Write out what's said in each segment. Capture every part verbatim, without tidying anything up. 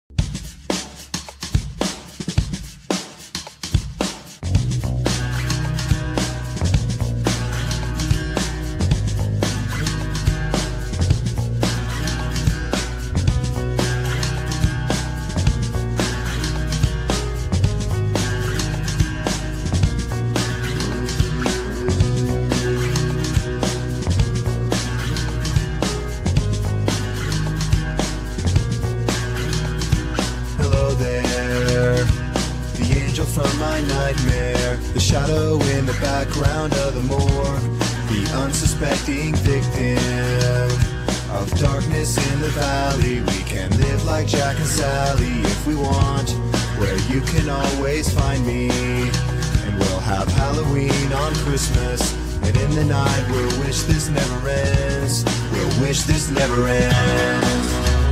From my nightmare, the shadow in the background of the moor, the unsuspecting victim of darkness in the valley. We can live like Jack and Sally if we want, where you can always find me. And we'll have Halloween on Christmas, and in the night we'll wish this never ends. We'll wish this never ends.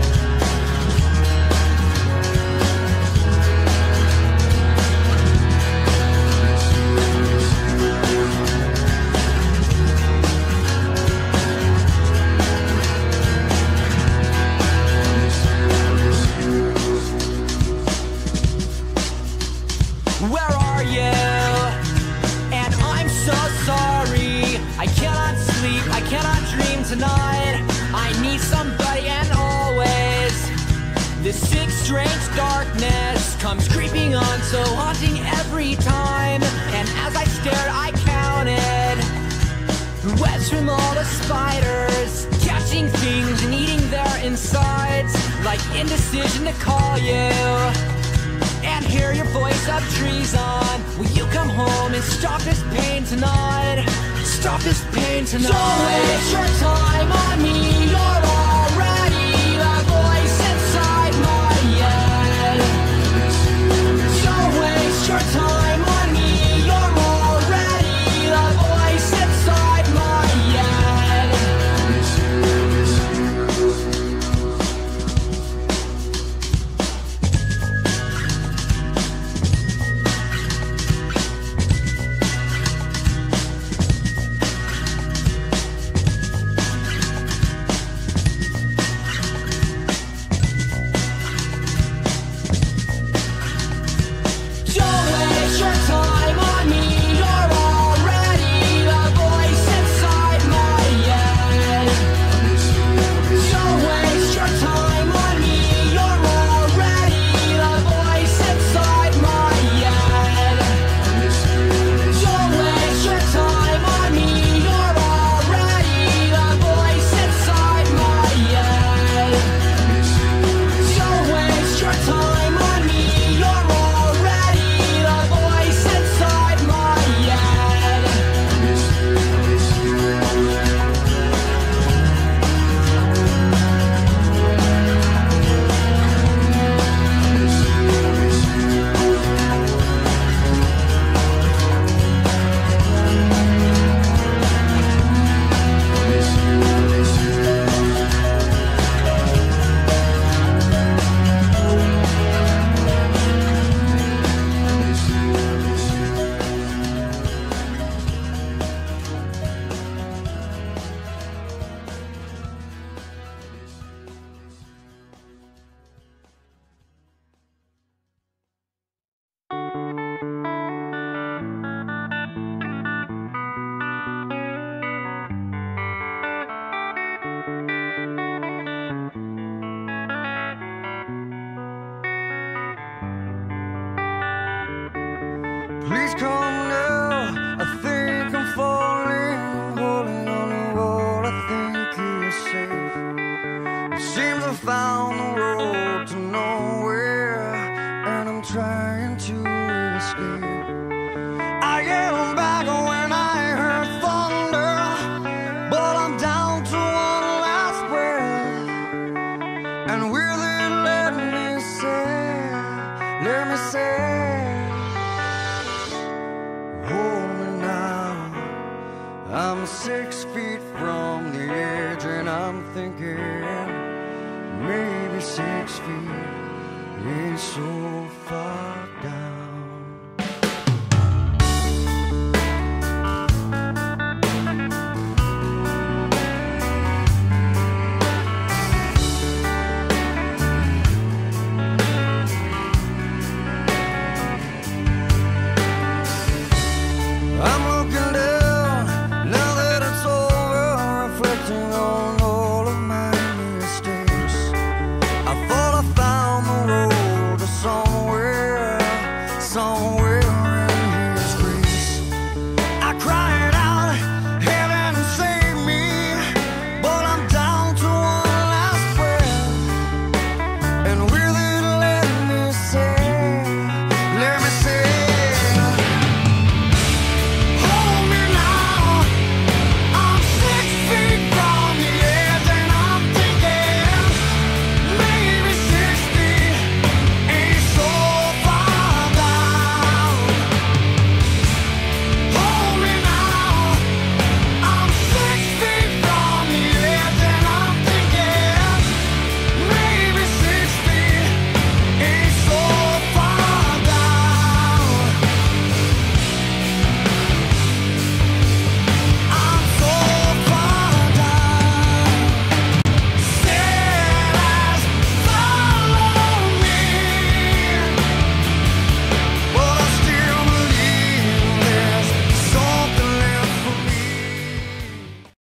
Tonight, I need somebody, and always this sick, strange darkness comes creeping on, so haunting every time. And as I stared, I counted webs from all the spiders, catching things and eating their insides, like indecision to call you and hear your voice of treason. Will you come home and stop this pain tonight? Stop this pain tonight. Don't waste your time on me. You're already the voice inside my head. Don't waste your time on me. You're already the voice inside my head. Please come now, I think I'm falling, holding on to what I think is safe. It seems I found the road to nowhere, and I'm trying to escape. I am back when I heard thunder, but I'm down to one last breath. And will it let me say, let me say, I'm six feet from the edge, and I'm thinking maybe six feet ain't so far.